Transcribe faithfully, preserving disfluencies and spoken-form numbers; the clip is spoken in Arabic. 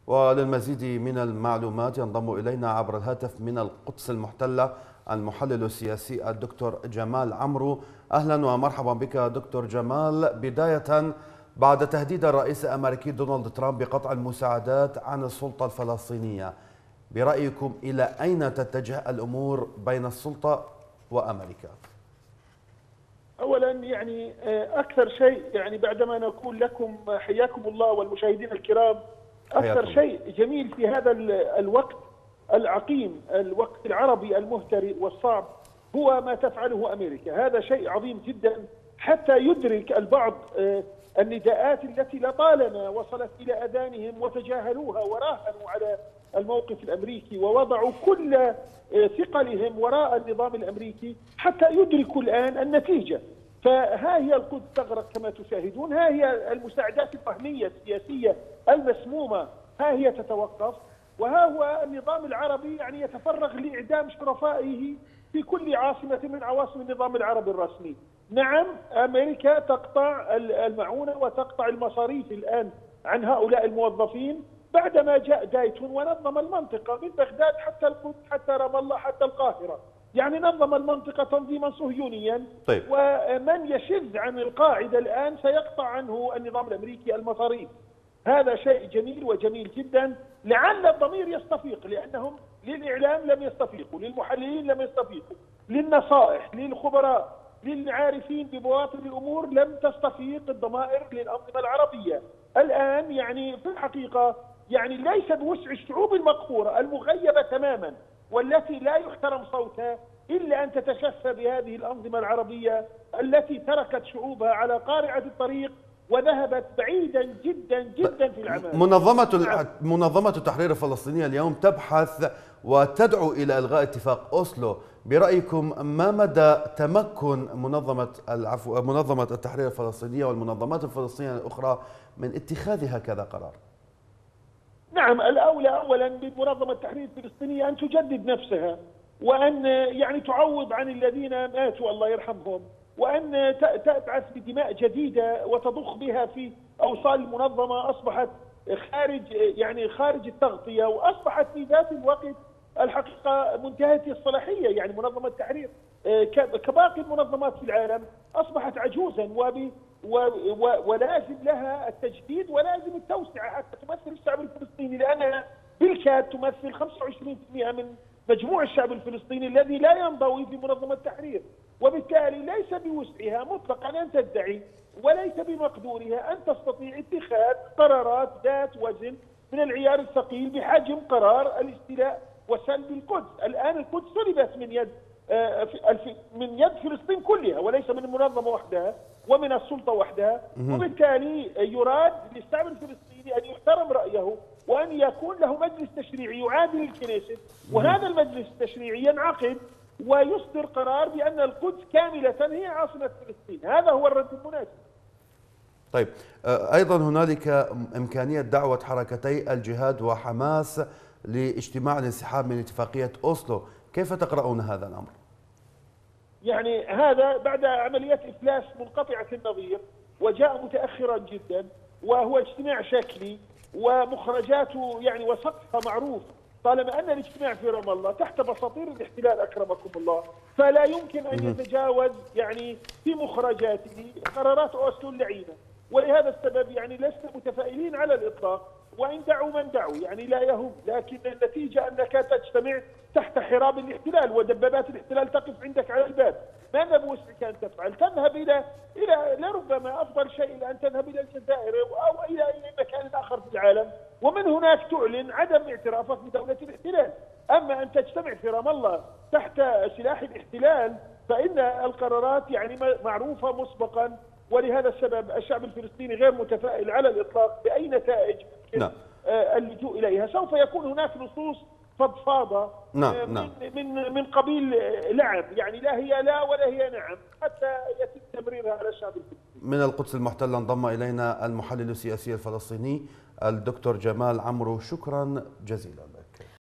وللمزيد من المعلومات ينضم إلينا عبر الهاتف من القدس المحتلة المحلل السياسي الدكتور جمال عمرو. أهلا ومرحبا بك دكتور جمال. بداية، بعد تهديد الرئيس الأمريكي دونالد ترامب بقطع المساعدات عن السلطة الفلسطينية، برأيكم إلى أين تتجه الأمور بين السلطة وأمريكا؟ أولا يعني أكثر شيء يعني بعدما نقول لكم حياكم الله والمشاهدين الكرام، أكثر شيء جميل في هذا الوقت العقيم، الوقت العربي المهترئ والصعب، هو ما تفعله أمريكا. هذا شيء عظيم جدا حتى يدرك البعض النداءات التي لطالما وصلت إلى أذانهم وتجاهلوها وراهنوا على الموقف الأمريكي ووضعوا كل ثقلهم وراء النظام الأمريكي حتى يدركوا الآن النتيجة. فها هي القدس تغرق كما تشاهدون، ها هي المساعدات الوهمية السياسية المسمومة ها هي تتوقف، وها هو النظام العربي يعني يتفرغ لإعدام شرفائه في كل عاصمة من عواصم النظام العربي الرسمي. نعم، أمريكا تقطع المعونة وتقطع المصاريف الآن عن هؤلاء الموظفين بعدما جاء دايتون ونظم المنطقة من بغداد حتى القدس حتى رام الله حتى القاهرة، يعني نظم المنطقة تنظيما صهيونيا. طيب. ومن يشذ عن القاعدة الآن سيقطع عنه النظام الأمريكي المصاريف. هذا شيء جميل وجميل جدا، لعل الضمير يستفيق، لأنهم للإعلام لم يستفيقوا، للمحللين لم يستفيقوا، للنصائح، للخبراء، للعارفين ببواطن الأمور لم تستفيق الضمائر للأنظمة العربية. الآن يعني في الحقيقة يعني ليس بوسع الشعوب المقهورة المغيبة تماما والتي لا يحترم صوتها إلا أن تتشفى بهذه الأنظمة العربية التي تركت شعوبها على قارعة الطريق وذهبت بعيدا جدا جدا في العمل. منظمة منظمة التحرير الفلسطينية اليوم تبحث وتدعو إلى إلغاء اتفاق أوسلو. برأيكم ما مدى تمكن منظمة العفو منظمة التحرير الفلسطينية والمنظمات الفلسطينية الأخرى من اتخاذ هكذا قرار؟ نعم، الأولى أولا بمنظمة التحرير الفلسطينية أن تجدد نفسها، وأن يعني تعوض عن الذين ماتوا الله يرحمهم، وأن تبعث بدماء جديدة وتضخ بها في أوصال المنظمة. أصبحت خارج يعني خارج التغطية، وأصبحت في ذات الوقت الحقيقة منتهية الصلاحية. يعني منظمة التحرير كباقي المنظمات في العالم أصبحت عجوزا وب ولازم لها التجديد ولازم التوسعة حتى تمثل الشعب الفلسطيني، لأنها بالكاد تمثل خمسة وعشرين بالمئة من مجموع الشعب الفلسطيني الذي لا ينضوي في منظمة التحرير، وبالتالي ليس بوسعها مطلقا أن تدعي وليس بمقدورها أن تستطيع اتخاذ قرارات ذات وزن من العيار الثقيل بحجم قرار الاستيلاء وسلب القدس. الآن القدس سلبت من يد من يد فلسطين كلها وليس من المنظمة وحدها ومن السلطة وحدها، وبالتالي يراد للشعب الفلسطيني أن يحترم رأيه وأن يكون له مجلس تشريعي يعادل الكنيست، وهذا المجلس التشريعي ينعقد ويصدر قرار بأن القدس كاملة هي عاصمة فلسطين. هذا هو الرد المناسب. طيب، أيضا هنالك إمكانية دعوة حركتي الجهاد وحماس لاجتماع الانسحاب من اتفاقية أوسلو، كيف تقرؤون هذا الأمر؟ يعني هذا بعد عمليات إفلاس منقطعة النظير وجاء متأخرا جدا، وهو اجتماع شكلي ومخرجاته يعني وسقفها معروف، طالما أن الاجتماع في رام الله تحت بساطير الاحتلال أكرمكم الله، فلا يمكن أن يتجاوز يعني في مخرجاته قرارات أوسلو اللعينة. ولهذا السبب يعني لسنا متفائلين على الإطلاق، وإن دعوا من دعوا يعني لا يهم، لكن النتيجة أنك تجتمع تحت حراب الاحتلال ودبابات الاحتلال تقف عندك على الباب. ماذا بوسعك أن تفعل؟ تذهب إلى إلى لربما أفضل شيء أن تذهب إلى الجزائر أو إلى أي مكان آخر في العالم، ومن هناك تعلن عدم اعترافك بدولة الاحتلال. أما أن تجتمع في رام الله تحت سلاح الاحتلال فإن القرارات يعني معروفة مسبقا، ولهذا السبب الشعب الفلسطيني غير متفائل على الإطلاق بأي نتائج نعم. اللجوء إليها. سوف يكون هناك نصوص فضفاضة نعم. من, نعم. من من قبيل لعب، يعني لا هي لا ولا هي نعم، حتى يتم تمريرها على الشعب الفلسطيني. من القدس المحتلة انضم إلينا المحلل السياسي الفلسطيني الدكتور جمال عمرو، شكرا جزيلا.